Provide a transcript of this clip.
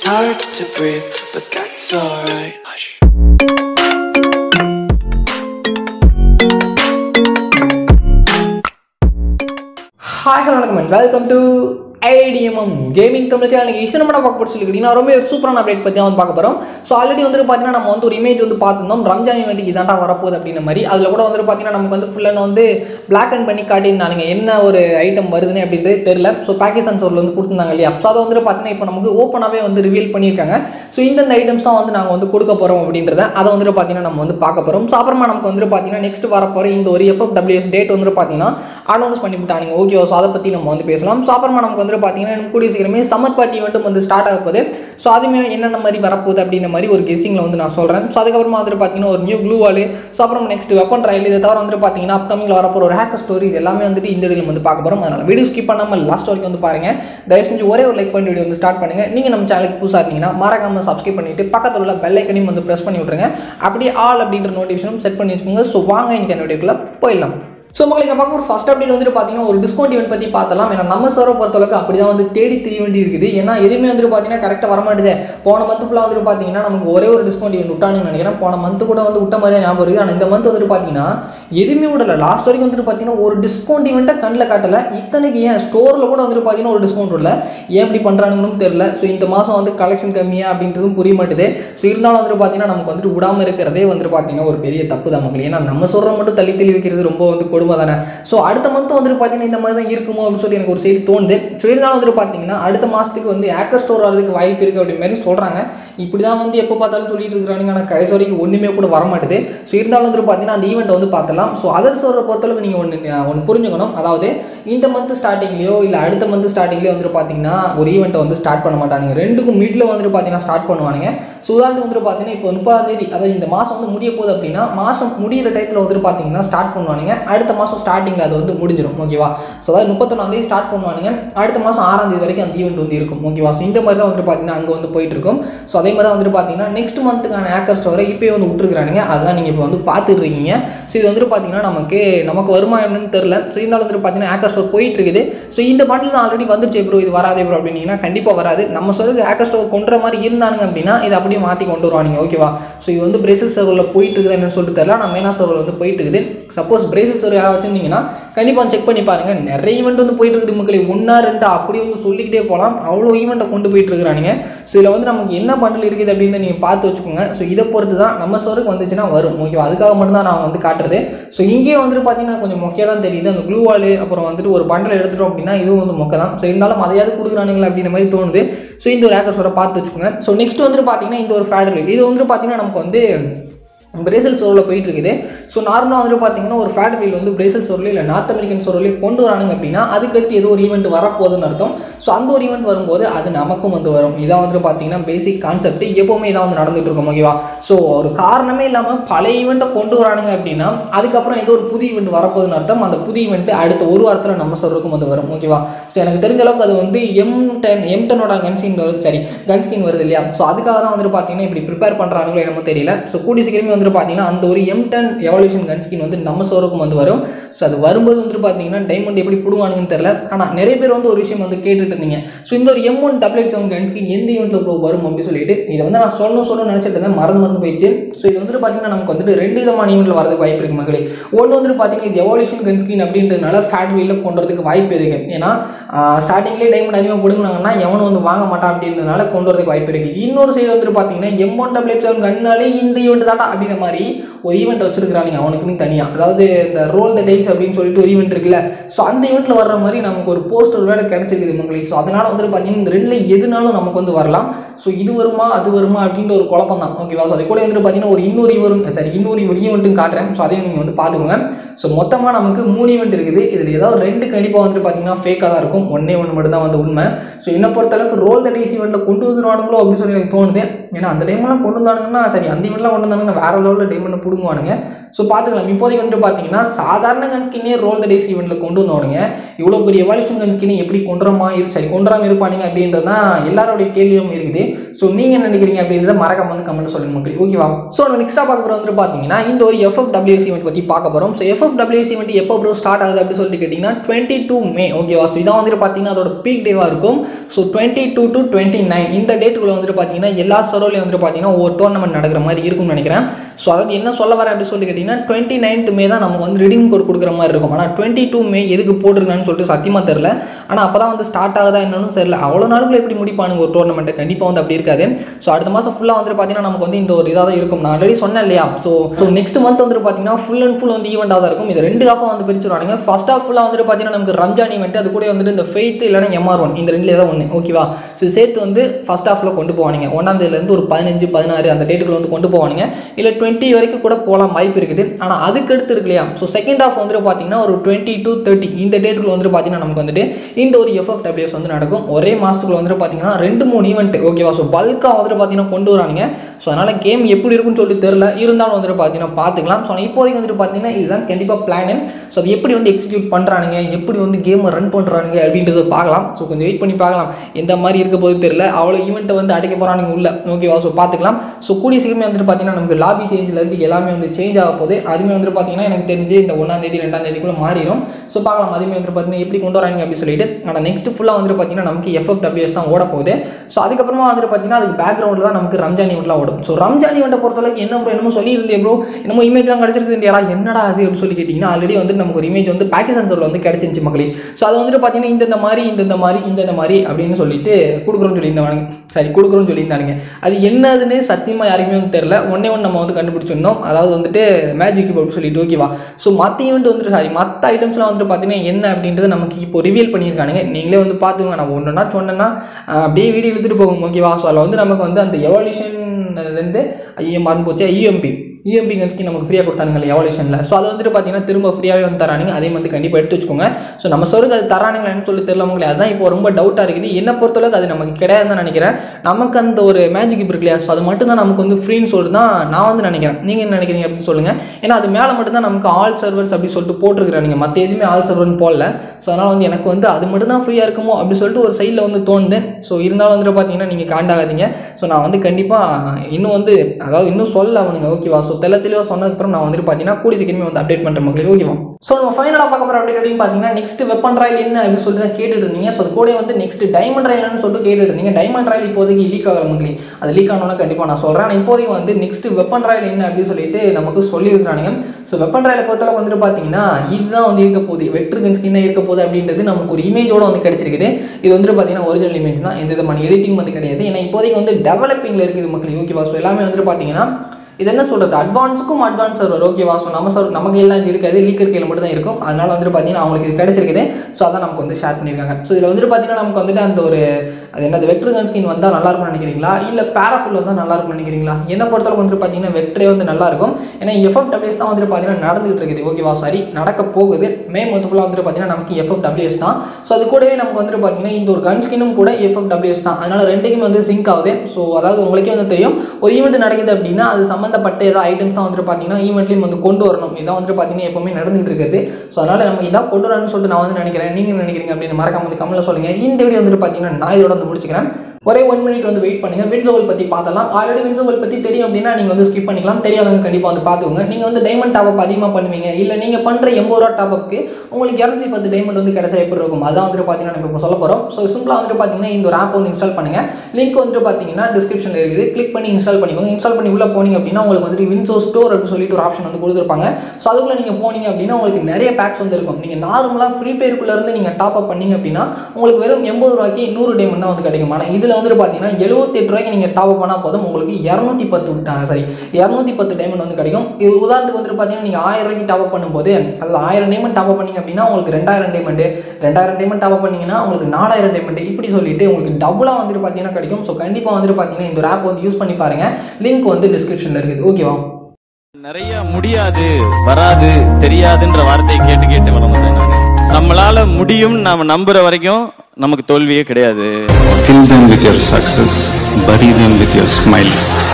hard to breathe, but that's alright. Hush. Hi, hello, and welcome to IDMM Gaming Tamil channel. This is நம்ம பார்க்க சொல்லிக்கிட்டீங்கன்னா ரொம்ப ஒரு சூப்பரான update பத்தி வந்து பார்க்க போறோம். சோ ஆல்ரெடி வந்து பாத்தீங்கன்னா நம்ம வந்து ஒரு இமேஜ் வந்து பார்த்திருந்தோம். ரம்ஜான் ஈவென்ட்க்கு இதாண்டா வரப்போகுது அப்படின மாதிரி. அதுல கூட வந்து பாத்தீங்கன்னா நமக்கு வந்து ஃபுல்லா வந்து Black and பண்ணி காட்டினாங்க. என்ன ஒரு ஐட்டம் வருதுனே அப்படின்றது தெரியல. சோ பாகிஸ்தான் சோர்ல வந்து கொடுத்திருந்தாங்க இல்லையா. சோ அத வந்து பாத்தீங்கன்னா இப்போ நமக்கு ஓபனாவே வந்து ரிவீல் பண்ணிருக்காங்க. சோ இந்த ஐட்டம்ஸ் தான் வந்து நாங்க வந்து கொடுக்க போறோம் அப்படின்றத அத வந்து பாத்தீங்கன்னா நம்ம வந்து பார்க்க போறோம். சோ அப்புறமா நமக்கு வந்து பாத்தீங்கன்னா நெக்ஸ்ட் வரப்போற இந்த ஒரு FFWS டேட் வந்து பாத்தீங்கன்னா அனௌன்ஸ் பண்ணிட்டாங்க. ஓகே, சோ அத பத்தி நம்ம வந்து பேசலாம். சோ அப்புறமா நமக்கு வந்து பாத்தீங்கன்னா நமக்கு சீக்கிரமே சம்மர் பார்ட்டி ஈவென்ட்டும் வந்து ஸ்டார்ட் ஆக போகுது. ஸோ அதுமே என்னென்ன மாதிரி வரப்போகுது அப்படின்ற மாதிரி ஒரு கெஸ்ஸிங்கில் வந்து நான் சொல்கிறேன். ஸோ அதுக்கப்புறமா வந்து பார்த்தீங்கன்னா ஒரு நியூ க்ளூ வால், ஸோ அப்புறம் நெக்ஸ்ட் வெப்பன் ட்ரையல், இதை தவிர வந்து பார்த்தீங்கன்னா அப்கமிங்கில் வரப்போகிற ஒரு ஹேக்கர் ஸ்டோரி, இது எல்லாமே வந்துட்டு இந்த வீடியோ வந்து பார்க்க போகிறோம். அதனால் வீடியோ ஸ்கிப் பண்ணாமல் லாஸ்ட் வரைக்கும் வந்து பாருங்கள். தயவு செஞ்சு ஒரே ஒரு லைக் பண்ணி வீடியோ வந்து ஸ்டார்ட் பண்ணுங்கள். நீங்கள் நம்ம சேனலுக்கு புதுசாக இருந்தீங்கன்னா மறக்காமல் சப்ஸ்கிரைப் பண்ணிவிட்டு பக்கத்தில் உள்ள பெல் ஐக்கனையும் வந்து ப்ரெஸ் பண்ணி விட்ருங்க. அப்படியே ஆல் அப்படின்ற நோட்டிஃபிகேஷனும் செட் பண்ணி வச்சுக்கோங்க. ஸோ வாங்க இன்னைக்கு அந்த வீடியோக்குள்ளே போயிடலாம். ஸோ உங்களுக்கு நம்ம பார்க்க ஒரு ஃபஸ்ட் அப்டேட் வந்துட்டு பார்த்தீங்கன்னா ஒரு டிஸ்கவுண்ட் ஈவென்ட் பற்றி பார்த்தலாம். ஏன்னா நம்ம சர்வரை பொறுத்தளவுக்கு அப்படி தான் வந்து தேடி தெரிய வேண்டி இருக்குது. ஏன்னா எதுவுமே வந்துட்டு பார்த்தீங்கன்னா கரெக்டாக வரமாட்டுது. போன மந்த் ஃபுல்லாக வந்துட்டு பார்த்தீங்கன்னா நமக்கு ஒரே ஒரு டிஸ்கவுண்ட் ஈவென்ட் விட்டானுன்னு நினைக்கிறேன். போன மந்த் கூட வந்து விட்ட மாதிரியே ஞாபகம் இருக்குது. ஆனால் இந்த மந்த் வந்துட்டு பார்த்தீங்கன்னா எதுவுமே விடலை. லாஸ்ட் வரைக்கும் வந்துட்டு பார்த்தீங்கன்னா ஒரு டிஸ்கவுண்ட் ஈவெண்ட்டை கண்ணில் காட்டலை. இத்தனைக்கு ஏன் ஸ்டோரில் கூட வந்துட்டு பார்த்தீங்கன்னா ஒரு டிஸ்கவுண்ட் விடல. ஏன் இப்படி பண்ணுறானுங்கன்னு தெரியல. ஸோ இந்த மாதம் வந்து கலெக்ஷன் கம்மியாக அப்படின்றதும் புரிய மாட்டுது. ஸோ இருந்தாலும் வந்துட்டு பார்த்தீங்கன்னா நமக்கு வந்துட்டு விடாமல் இருக்கிறதே வந்துட்டு பார்த்தீங்கன்னா ஒரு பெரிய தப்பு தான் மக்கள். ஏன்னா நம்ம சொல்கிற மட்டும் தள்ளி தள்ளி வைக்கிறது ரொம்ப வந்து கொடுமை தானே. ஸோ அடுத்த மந்த் வந்துட்டு பார்த்தீங்கன்னா இந்த மாதிரி தான் இருக்குமோ அப்படின்னு சொல்லி எனக்கு ஒரு செய்தி தோணுது. ஸோ இருந்தாலும் வந்துட்டு பார்த்தீங்கன்னா அடுத்த மாதத்துக்கு வந்து ஹேக்கர் ஸ்டோர் வரதுக்கு வாய்ப்பு இருக்குது அப்படி மாதிரி சொல்கிறாங்க. இப்படி தான் வந்து எப்போ பார்த்தாலும் சொல்லிட்டு இருக்கிறாங்க. ஆனால் கடைசி வரைக்கும் ஒன்றுமே கூட வரமாட்டுது. ஸோ இருந்தாலும் வந்துட்டு பார்த்தீங்கன்னா அந்த ஈவெண்ட் வந்து பார்க்கலாம். ஸோ அதர் ஸ்டோரை பொறுத்தளவுக்கு நீங்கள் ஒன்று புரிஞ்சுக்கணும். அதாவது இந்த மந்த் ஸ்டார்டிங்லேயோ இல்லை அடுத்த மந்த் ஸ்டார்டிங்லேயோ வந்துட்டு பார்த்தீங்கன்னா ஒரு ஈவெண்ட்டை வந்து ஸ்டார்ட் பண்ண மாட்டானுங்க. ரெண்டுக்கும் மிடில் வந்துட்டு பார்த்தீங்கன்னா ஸ்டார்ட் பண்ணுவானுங்க. ஸோ உதாரணத்துக்கு வந்துட்டு பார்த்தீங்கன்னா இப்போ 30ஆம் தேதி, அதாவது இந்த மாதம் வந்து முடிய போகுது அப்படின்னா மாதம் முடிகிற டயத்தில் வந்துட்டு பார்த்தீங்கன்னா ஸ்டார்ட் பண்ணுவானுங்க. அடுத்த மாதம் ஸ்டார்டிங்கில் அது வந்து முடிஞ்சிடும். ஓகேவா. ஸோ அதாவது 31ஆம் தேதி ஸ்டார்ட் பண்ணுவானுங்க. அடுத்த மாதம் 6ஆம் தேதி வரைக்கும் அந்த ஈவெண்ட் வந்து இருக்கும். ஓகேவா. ஸோ இந்த மாதிரி தான் வந்துட்டு பார்த்தீங்கன்னா அங்கே வந்து போயிட்டு இருக்கும். ஸோ அதே மாதிரி தான் வந்துட்டு பார்த்தீங்கன்னா நெக்ஸ்ட் மந்த்துக்கான ஹேக்கர் ஸ்டோரை இப்போயே வந்து விட்டுருக்கானுங்க. அதுதான் நீங்கள் இப்போ வந்து பார்த்துட்டு இருக்கீங்க. ஸோ இது வந்துட்டு பார்த்தீங்கன்னா நமக்கு வருமா என்னன்னு தெரியல. ஸோ இருந்தாலும் வந்துட்டு பார்த்தீங்கன்னா ஹேக்கர் ஸ்டோர் போயிட்டு இருக்குது. ஸோ இந்த பாட்டில் தான் ஆல்ரெடி வந்துருச்சு ப்ரோ, இது வராதே ப்ரோ அப்படின்னா கண்டிப்பாக வராது. நம்ம சொல்லுக்கு ஹேக்கர் ஸ்டோர் கொண்டுற மாதிரி இருந்தானுங்க அப்படின்னா இதை அப்படியே மாற்றி கொண்டு வருவாங்க. ஓகேவா. ஸோ இது வந்து பிரேசில் சர்வரில் போயிட்டு இருக்குது என்னன்னு சொல்லிட்டு தெரியல. நான் மெயினா சர்வரில் வந்து போயிட்டு இருக்குது. சப்போஸ் பிரேசில் சர்வர் யாராவது வச்சிருந்தீங்கன்னா கண்டிப்பாக செக் பண்ணி பாருங்க. நிறைய ஈவெண்ட் வந்து போயிட்டு இருக்குது மக்களே. 1-2 அப்படி வந்து சொல்லிக்கிட்டே போகலாம். அவ்வளோ ஈவெண்ட்டை கொண்டு போயிட்டு இருக்கிறானுங்க. ஸோ இதில் வந்து நமக்கு என்ன பண்டில் இருக்குது அப்படின்னு நீங்கள் பார்த்து வச்சுக்கோங்க. ஸோ இதை பொறுத்து தான் நம்ம சர்வருக்கு வந்துச்சுன்னா வரும். ஓகேவா. அதுக்காக மட்டும்தான் நான் வந்து காட்டுறது. ஸோ இங்கேயே வந்துட்டு பார்த்தீங்கன்னா கொஞ்சம் மொக்கையாக தான் தெரியுது. அந்த க்ளூ வால் அப்புறம் வந்துட்டு ஒரு பண்டில் எடுத்துட்டோம் அப்படின்னா இதுவும் வந்து மொக்கை தான். ஸோ இருந்தாலும் அதையாவது கொடுக்குறானுங்களா அப்படின்ற மாதிரி தோணுது. ஸோ இந்த ஒரு ஹேக்கர் ஸ்டோரை பார்த்து வச்சுக்கோங்க. ஸோ நெக்ஸ்ட் வந்துட்டு பார்த்தீங்கன்னா இந்த ஒரு ஃபேடர் இது வந்துட்டு பார்த்தீங்கன்னா நமக்கு வந்து பிரேசில் சோரில் போயிட்டு இருக்குது. ஸோ நார்மலாக வந்துட்டு பார்த்தீங்கன்னா ஒரு ஃபேட் வீல் வந்து பிரேசில் சோர்லேயே இல்லை நார்த் அமெரிக்கன் சோர்லேயே கொண்டு வரானுங்க அப்படின்னா அதுக்கடுத்து ஏதோ ஒரு ஈவெண்ட் வரப்போகுதுன்னு அர்த்தம். ஸோ அந்த ஒரு ஈவெண்ட் வரும்போது அது நமக்கும் வந்து வரும். இதான் வந்துட்டு பார்த்தீங்கன்னா பேசிக் கான்செப்ட். எப்போவுமே இதான் வந்து நடந்துட்டு இருக்கும். ஓகேவா. ஸோ ஒரு காரணமே இல்லாமல் பழைய ஈவெண்ட்டை கொண்டு வரானுங்க அப்படின்னா அதுக்கப்புறம் ஏதோ ஒரு புது ஈவெண்ட் வரப்போகுதுன்னு அர்த்தம். அந்த புது ஈவெண்ட் அடுத்த ஒரு வாரத்தில் நம்ம சர்வருக்கும் வந்து வரும். ஓகேவா. ஸோ எனக்கு தெரிஞ்ச அளவுக்கு அது வந்து M10 கன்ஸ்கின் வருது. சரி, கன்ஸ்கின் வருது இல்லையா. ஸோ அதுக்காக தான் வந்துட்டு பார்த்தீங்கன்னா இப்படி ப்ரிப்பேர் பண்ணுறாங்களோ என்னமோ தெரியல. ஸோ கூடி சீக்கிரமே வந்து பார்த்தீங்கன்னா அந்த ஒரு M10 எவல்யூஷன் கன் ஸ்கின் வந்து நம்ம சோருக்கும் வந்து வரும். ஸோ அது வரும்போது வந்துட்டு பார்த்தீங்கன்னா டைமண்ட் எப்படி பிடுவானுங்கன்னு தெரியல. ஆனால் நிறைய பேர் வந்து ஒரு விஷயம் வந்து கேட்டுட்டு இருந்தீங்க. ஸோ இந்த ஒரு M188 கன் ஸ்கின் எந்த ஈவெண்ட்டில் ப்ரோ வரும் அப்படின்னு சொல்லிட்டு இதை வந்து நான் சொல்லணும்னு நினச்சிட்டு இருந்தேன். மறந்து போயிடுச்சு. ஸோ இது வந்துட்டு பார்த்தீங்கன்னா நமக்கு வந்துட்டு 2 விதமான ஈவெண்ட்டில் வரதுக்கு வாய்ப்பு இருக்குது மக்களே. ஒன்று வந்துட்டு பார்த்தீங்கன்னா இது எவல்யூஷன் கன் ஸ்கின் அப்படின்றதுனால ஃபேட் வீலில் கொண்டு வரதுக்கு வாய்ப்பு இருக்குது. ஏன்னா ஸ்டார்டிங்லேயே டைமண்ட் அதிகமாக பிடுங்கினாங்கன்னா எவனும் வந்து வாங்க மாட்டான் அப்படின்றதுனால கொண்டு வரதுக்கு வாய்ப்பு இருக்குது. இன்னொரு சைடு வந்துட்டு பார்த்தீங்கன்னா M188 கன்னாலே இந்த ஈவெண்ட் தாண்டா அப்படின்ற மாதிரி ஒரு ஈவெண்ட் வச்சிருக்காங்க அவனுக்குன்னு தனியாக. அதாவது இந்த ரோல் த டைஸ் அப்படின்னு சொல்லிட்டு ஒரு ஈவெண்ட் இருக்குல்ல. ஸோ அந்த ஈவெண்ட்டில் வர்ற மாதிரி நமக்கு ஒரு போஸ்டர் வேறு கிடைச்சிருக்குது மக்களே. ஸோ அதனால் வந்துட்டு பார்த்தீங்கன்னா இந்த 2ல் எதுனாலும் நமக்கு வந்து வரலாம். ஸோ இது வருமா அது வருமா அப்படின்ற ஒரு குழப்பம் தான். ஓகேவா. ஸோ அதை கூட வந்துட்டு பார்த்தீங்கன்னா இன்னொரு ஈவெண்ட்டும் காட்டுறேன். ஸோ அதையும் நீங்கள் வந்து பார்த்துக்கோங்க. ஸோ மொத்தமாக நமக்கு 3 ஈவெண்ட் இருக்குது. இதில் ஏதாவது 2 கண்டிப்பாக வந்துட்டு பார்த்தீங்கன்னா ஃபேக்காக தான் இருக்கும். ஒன்று மட்டும் தான் வந்து உண்மை. ஸோ என்னை பொறுத்தளவுக்கு ரோல் த டைஸ் ஈவெண்ட்டில் கொண்டு வந்துடுவானுங்களோ அப்படின்னு சொல்லி எனக்கு தோணுது. ஏன்னா அந்த டைம்லாம் கொண்டு வந்தானுங்கன்னா சரி, அந்த ஈவெண்ட்லாம் கொண்டு வந்தாங்கன்னா வேற லெவலில் டைமண்ட் பிடுங்குவானுங்க. ஸோ பார்த்துக்கலாம். இப்போதைக்கு வந்துட்டு பார்த்தீங்கன்னா சாதாரண கன் ஸ்கின்னே ரோல் த டைஸ் ஈவெண்ட்டில் கொண்டு வந்தவனுங்க இவ்வளோ பெரிய எவல்யூஷன் கன் ஸ்கின்னே எப்படி கொண்டுறாமல் இருப்பானுங்க அப்படின்றது தான் எல்லாரோடைய கேள்வியும் இருக்குது. ஸோ ஸோ நீங்கள் என்ன நினைக்கிறீங்க அப்படின்றத மறக்காம வந்து கமெண்ட் சொல்லுங்க மக்களே, ஓகேவா? ஸோ நம்ம நெக்ஸ்ட்டாக பார்க்க போகிற வந்து பார்த்தீங்கன்னா இந்த ஒரு FFWS ஈவெண்ட் பற்றி பார்க்க போகிறோம். ஸோ FFWS ஈவெண்ட் எப்போ ப்ரோ ஸ்டார்ட் ஆகுது அப்படின்னு சொல்லிட்டு கேட்டிங்கன்னா 22 மே, ஓகேவா? ஸோ இதான் வந்துட்டு பார்த்தீங்கன்னா அதோட பீக் டேவாக இருக்கும். ஸோ 22 to 29 இந்த டேட்டுக்குள்ளே வந்துட்டு பார்த்தீங்கன்னா எல்லா சர்வர்லையும் வந்துட்டு பார்த்தீங்கன்னா ஒரு டோர்னமெண்ட் நடக்கிற மாதிரி இருக்கும்னு நினைக்கிறேன். ஸோ அதாவது என்ன சொல்ல வரேன் அப்படின்னு சொல்லிட்டு கேட்டிங்கன்னா 29th மே தான் நமக்கு வந்து ரிடீம் கோட் கொடுக்குற மாதிரி இருக்கும். ஆனால் 22 மே எதுக்கு போட்டிருக்கான்னு சொல்லிட்டு சத்தியமாக தெரில. ஆனால் அப்போ தான் வந்து ஸ்டார்ட் ஆகுதா என்னன்னு தெரியல. அவ்வளோ நாளுக்குள்ள எப்படி முடிப்பானுங்க ஒரு டோர்னமெண்ட்டை? கண்டிப்பாக வந்து அப்படி இருக்காது. ஸோ அடுத்த மாதம் ஃபுல்லாக வந்துட்டு பார்த்தீங்கன்னா நமக்கு வந்து இந்த ஒரு இதாக தான் இருக்கும். நான் ஆல்ரெடி சொன்னேன் இல்லையா? ஸோ நெக்ஸ்ட் மந்த் வந்துட்டு பார்த்தீங்கன்னா ஃபுல் அண்ட் ஃபுல் வந்து ஈவெண்ட்டாக தான் இருக்கும். இது 2 ஹாஃபாக வந்து பிரிச்சுருவாங்க. ஃபர்ஸ்ட் ஹாஃப் ஃபுல்லாக வந்துட்டு பார்த்தீங்கன்னா நமக்கு ரம்ஜான் ஈவெண்ட், அது கூட வந்துட்டு இந்த ஃபெய்த் இல்லைனா MR1 இந்த 2ல ஏதாவது ஒன்று, ஓகேவா? ஸோ சேர்த்து வந்து ஃபர்ஸ்ட் ஹாஃபில் கொண்டு போவானுங்க. 1ஆம் தேதியிலேருந்து ஒரு 15, 16 அந்த டேட்டுக்குள்ள வந்து கொண்டு போவானுங்க. இல்லை 20 வரைக்கும் கூட போகலாம் வாய்ப்பு இருக்குது. ஆனால் அதுக்கு அடுத்து இருக்கு இல்லையா? ஸோ செகண்ட் ஹாஃப் வந்துட்டு பார்த்தீங்கன்னா ஒரு 20 to 30 இந்த டேட்டுக்குள்ள வந்துட்டு பார்த்தீங்கன்னா நமக்கு வந்துட்டு இந்த ஒரு FFWS வந்து நடக்கும். ஒரே மாதத்துக்குள்ள வந்துட்டு பார்த்தீங்கன்னா 2-3 ஈவெண்ட், ஓகேவா? ஸோ பல்காக வந்துட்டு பார்த்தீங்கன்னா கொண்டு வரானுங்க. ஸோ அதனால் கேம் எப்படி இருக்குன்னு சொல்லிட்டு தெரியல, இருந்தாலும் வந்துட்டு பார்த்தீங்கன்னா பார்த்துக்கலாம். ஸோ இப்போதைக்கு வந்துட்டு பார்த்தீங்கன்னா இதுதான் கண்டிப்பாக பிளான். ஸோ அது எப்படி வந்து எக்ஸிக்யூட் பண்ணுறானுங்க, எப்படி வந்து கேமை ரன் பண்ணுறானுங்க அப்படின்றத பார்க்கலாம். ஸோ கொஞ்சம் வெயிட் பண்ணி பார்க்கலாம் எந்த மாதிரி இருக்க போது தெரியல. அவ்வளோ ஈவெண்ட்டை வந்து அடைக்க போகிறானுங்க உள்ள, ஓகேவா? ஸோ பார்த்துக்கலாம். ஸோ கூடிய சீக்கிரமே வந்துட்டு பார்த்தீங்கன்னா நமக்கு லாபி சேஞ்சிலேருந்து எல்லாமே வந்து சேஞ்ச் ஆக போகுது. அதுவுமே வந்துட்டு பார்த்தீங்கன்னா எனக்கு தெரிஞ்சு இந்த 1ஆம் தேதி 2ஆம் தேதிக்குள்ளே மாறிடும். ஸோ பார்க்கலாம் அதுவுமே வந்துட்டு பார்த்தீங்கன்னா எப்படி கொண்டு வராங்க அப்படின்னு சொல்லிட்டு. ஆனால் நெக்ஸ்ட் ஃபுல்லாக வந்துட்டு பார்த்தீங்கன்னா நமக்கு FFWS தான் ஓட போகுது. ஸோ அதுக்கப்புறமா வந்துட்டு பார்த்தீங்கன்னா அதுக்கு பேக்ரவுண்டில் தான் நமக்கு ரம்ஜான் ஈவெண்ட்லாம் ஓடும். ஸோ ரம்ஜான் ஈவெண்ட்டை பொறுத்தளவுக்கு என்ன ப்ரோ என்னமோ சொல்லியிருந்தே ப்ரோ, என்னமோ இமேஜ்லாம் கிடச்சிருக்கு, என்னடா அது அப்படின்னு சொல்லி கேட்டிங்கன்னா ஆல்ரெடி வந்து நமக்கு ஒரு இமேஜ் வந்து பாகிஸ்தான் சர்வரில் வந்து கிடச்சிருந்துச்சு மக்களே. ஸோ அது வந்துட்டு பார்த்தீங்கன்னா இந்த மாதிரி அப்படின்னு சொல்லிட்டு கொடுக்குறோன்னு சொல்லியிருந்தானுங்க. அது என்னதுன்னு சத்தியமாக யாருக்குமே வந்து தெரியல. ஒன்று நம்ம வந்து கண்டுபிடிச்சிருந்தோம். அதாவது வந்துட்டு மேஜிக் கியூப் அப்படின்னு சொல்லிட்டு, ஓகேவா? ஸோ மற்ற ஈவெண்ட் வந்துட்டு மற்ற ஐட்டம்ஸ்லாம் வந்துட்டு பார்த்தீங்கன்னா என்ன அப்படின்றத நமக்கு இப்போ ரிவீல் பண்ணியிருக்கானுங்க. நீங்களே வந்து பார்த்துக்கோங்க. நான் ஒன்றுனா சொன்னேன்னா அப்படியே வீடியோ எடுத்துகிட்டு போகும், ஓகேவா? ஸோ அதில் வந்து நமக்கு வந்து அந்த எவல்யூஷன்லேருந்து மறந்து போச்சு EMP கன்ஸ்கின் நமக்கு ஃப்ரீயாக கொடுத்தானுங்க எவல்யூஷனில். ஸோ அது வந்துட்டு பார்த்தீங்கன்னா திரும்ப ஃப்ரீயாகவே வந்து தரானுங்க. அதே வந்து கண்டிப்பாக எடுத்து வச்சுக்கோங்க. ஸோ நம்ம சருக்கு அது தரானுங்களான்னு சொல்லி தெரியலவங்களே, அதுதான் இப்போ ரொம்ப டவுட்டாக இருக்குது. என்ன பொறுத்தளவுக்கு அது நமக்கு கிடையாதுன்னு நினைக்கிறேன். நமக்கு அந்த ஒரு மேஜிக் கியூப் இருக்கு இல்லையா? ஸோ அது மட்டும் தான் நமக்கு வந்து ஃப்ரீன்னு சொல்லிட்டு தான் நான் வந்து நினைக்கிறேன். நீங்கள் என்ன நினைக்கிறீங்க அப்படின்னு சொல்லுங்கள். ஏன்னா அது மேலே மட்டும்தான் நமக்கு ஆல் சர்வர்ஸ் அப்படி சொல்லிட்டு போட்டிருக்கிறானுங்க. மற்ற எதுவுமே ஆல் சர்வர்னு போடல. ஸோ அதனால் வந்து எனக்கு வந்து அது மட்டும் தான் ஃப்ரீயாக இருக்குமோ அப்படி சொல்லிட்டு ஒரு சைடில் வந்து தோணுது. ஸோ இருந்தாலும் வந்துட்டு பார்த்தீங்கன்னா நீங்கள் காண்டாகாதீங்க. ஸோ நான் வந்து கண்டிப்பாக இன்னும் வந்து அதாவது இன்னும் சொல்ல அவனுங்க, ஓகேவா? ஸோ தெளிவாக சொன்னதுக்கப்புறம் நான் வந்துட்டு பார்த்தீங்கன்னா கூடிய சீக்கிரமே வந்து அப்டேட் பண்ணுற மக்களே, ஓகேவா? ஸோ நம்ம ஃபைனலாக பார்க்க போகிற அப்டேட் அப்படின்னு பார்த்தீங்கன்னா நெக்ஸ்ட் வெப்பன் ராயல் என்ன அப்படின்னு சொல்லிட்டு தான் கேட்டுட்டு இருந்தீங்க. ஸோ அது கூட வந்து நெக்ஸ்ட் டைமண்ட் ராயல்னு சொல்லிட்டு கேட்டுட்டு இருந்தீங்க. டைமண்ட் ராயல் இப்போதைக்கு லீக் ஆகல மக்களே. அது லீக் ஆனோன்னா கண்டிப்பாக நான் சொல்கிறேன். ஆனால் இப்போதைக்கு வந்து நெக்ஸ்ட் வெப்பன் ராயல் என்ன அப்படின்னு சொல்லிட்டு நமக்கு சொல்லியிருக்கானுங்க. ஸோ வெப்பன் ராயலை பொறுத்தளவு வந்துட்டு பார்த்தீங்கன்னா இதுதான் வந்து இருக்க போகுது, வெக்டர் ஸ்கின்னாக இருக்க போகுது அப்படின்றது நமக்கு ஒரு இமேஜோட வந்து கிடைச்சிருக்குது. இது வந்துட்டு பார்த்தீங்கன்னா ஒரிஜினல் இமேஜ் தான், எந்த விதமான எடிட்டிங் வந்து கிடையாது. ஏன்னா இப்போதைக்கு வந்து டெவலப்பிங்கில் இருக்குது மக்களே, ஓகேவா? ஸோ எல்லாமே வந்துட்டு பார்த்தீங்கன்னா இது என்ன சொல்கிறது, அட்வான்ஸுக்கும் அட்வான்ஸ் சர்வர், ஓகேவா? ஸோ நம்ம சர்வர் நமக்கு எல்லாம் இது இருக்காது, லீக்கர் கையில் மட்டும் தான் இருக்கும். அதனால் வந்துட்டு பார்த்தீங்கன்னா அவங்களுக்கு இது கிடைச்சிருக்குது. ஸோ அதான் நமக்கு வந்து ஷேர் பண்ணியிருக்காங்க. ஸோ இதில் வந்துட்டு பார்த்தீங்கன்னா நமக்கு வந்துட்டு அந்த ஒரு அது என்னது வெக்டர் கன் ஸ்கின் வந்தால் நல்லா இருக்கும்னு நினைக்கிறீங்களா, இல்லை பேராஃபுல் வந்தால் நல்லா இருக்கும்னு நினைக்கிறீங்களா? என்ன பொறுத்தளவுக்கு வந்துட்டு பார்த்தீங்கன்னா வெக்டரே வந்து நல்லா இருக்கும். ஏன்னா FFWS தான் வந்துட்டு பார்த்தீங்கன்னா நடந்துகிட்டு இருக்குது, ஓகேவா? சாரி நடக்க போகுது. மே மந்த் ஃபுல்லாக வந்துட்டு பார்த்தீங்கன்னா நமக்கு FFWS தான். ஸோ அது கூடவே நமக்கு வந்துட்டு பார்த்தீங்கன்னா இந்த ஒரு கன் ஸ்கினும் கூட FFWS தான். அதனால் ரெண்டுக்குமே வந்து சிங்க் ஆகுது. ஸோ அதாவது உங்களுக்கே வந்து தெரியும், ஒரு ஈவெண்ட் நடக்குது அப்படின்னா அது சம்மந்தப்பட்ட ஏதாவது ஐட்டம்ஸ் தான் வந்துட்டு பார்த்தீங்கன்னா ஈவெண்ட்லையும் வந்து கொண்டு வரணும். இதான் வந்துட்டு பார்த்தீங்கன்னா எப்பவுமே நடந்துகிட்டு இருக்குது. ஸோ அதனால் நம்ம இதான் கொண்டு வரணும்னு சொல்லிட்டு நான் வந்து நினைக்கிறேன். நீங்கள் நினைக்கிறீங்க அப்படின்னு மறக்காம வந்து கமெண்ட்ல சொல்லுங்கள். இந்த வீடியோ வந்துட்டு பார்த்தீங்கன்னா நான் இதோட வந்து முடிச்சுக்கிறேன். ஒரே 1 மினிட் வந்து வெயிட் பண்ணுங்கள். வின்சோவல் பற்றி பார்த்தலாம். ஆல்ரெடி வின்சோவல் பற்றி தெரியும் அப்படின்னா நீங்கள் வந்து ஸ்கிப் பண்ணிக்கலாம். தெரியாதவங்க கண்டிப்பாக வந்து பார்த்துக்கோங்க. நீங்கள் வந்து டைமண்ட் டாப் அப் அதிகமாக பண்ணுவீங்க, இல்லை நீங்கள் பண்ணுற 80 ரூபா டாப் அப்க்கு உங்களுக்கு 210 டைமண்ட் வந்து கிடைச்சா எப்படி இருக்கும், அதான் வந்துட்டு பார்த்தீங்கன்னா நம்ம இப்போ சொல்ல போகிறோம். ஸோ சிம்பிளாக வந்துட்டு பார்த்தீங்கன்னா இந்த ஒரு ஆப் வந்து இன்ஸ்டால் பண்ணுங்கள். லிங்க் வந்துட்டு பார்த்தீங்கன்னா டிஸ்கிரிப்ஷனில் இருக்குது. கிளிக் பண்ணி இன்ஸ்டால் பண்ணிக்கோங்க. இன்ஸ்டால் பண்ணி உள்ள போனீங்க அப்படின்னா உங்களுக்கு வந்துட்டு வின்சோ ஸ்டோர் அப்படின்னு சொல்லிட்டு ஒரு ஆப்ஷன் வந்து கொடுத்துருப்பாங்க. ஸோ அதுக்குள்ளே நீங்கள் போனீங்க அப்படின்னா உங்களுக்கு நிறைய பேக்ஸ் வந்து இருக்கும். நீங்கள் நார்மலாக ஃப்ரீ ஃபயருக்குள்ளேருந்து நீங்கள் டாப் அப் பண்ணீங்க அப்படின்னா உங்களுக்கு வெறும் 80 ரூபாய்க்கு 100 டைமண்ட் தான் வந்து கிடைக்கும். ஆனால் இதில் வந்துட்டு பார்த்தீங்கன்னா 78 ரூபாய்க்கு நீங்கள் டாப் அப் பண்ணால் போதும் உங்களுக்கு 210 டைமண்ட் வந்து கிடைக்கும். இது உதாரணத்துக்கு வந்துட்டு பார்த்தீங்கன்னா நீங்கள் 1000 ரூபாய்க்கு டாப் அப் பண்ணும்போது அதில் 1000 டைமண்ட் டாப் அப் பண்ணிங்க அப்படின்னா உங்களுக்கு 2000 டைமண்ட் டாப் அப் பண்ணிங்கன்னா உங்களுக்கு 4000 டைமண்ட் இப்படி சொல்லிட்டு உங்களுக்கு டபுளாக வந்துட்டு பார்த்தீங்கன்னா கிடைக்கும். ஸோ கண்டிப்பாக வந்துட்டு பார்த்தீங்கன்னா இந்த ஒரு ஆப் வந்து யூஸ் பண்ணி பாருங்கள். லிங்க் வந்து டிஸ்கிரிப்ஷனில் இருக்குது, ஓகேவா? நிறைய முடியாது, வராது, தெரியாதுன்ற வார்த்தையை கேட்டு கேட்டு வளர்ந்தேன் நான். நம்மளால முடியும் நாம நம்புற வரைக்கும் நமக்கு தோல்வியே கிடையாது. Kill them with your success, bury them with your smile.